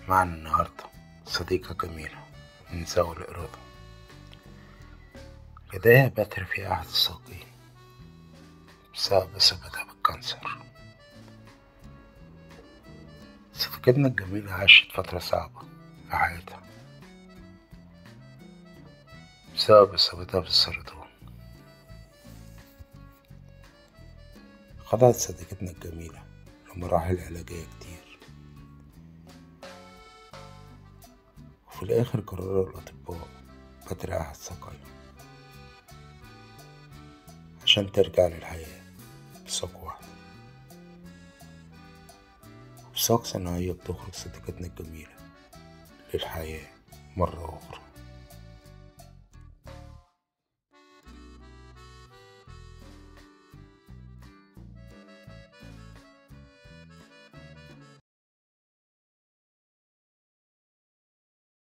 معنا النهاردة صديقة جميلة من ذوي الإرادة، لديها بتر في أحد الساقين بسبب إصابتها بالكانسر. صديقتنا الجميلة عاشت فترة صعبة في حياتها بسبب إصابتها بالسرطان. خضعت صديقتنا الجميلة لمراحل علاجية كتير، وفي الآخر قرر الأطباء بتر أحد ساقيها عشان ترجع للحياة بساق واحدة. وبساق صناعية بتخرج صديقتنا الجميلة للحياة مرة أخرى.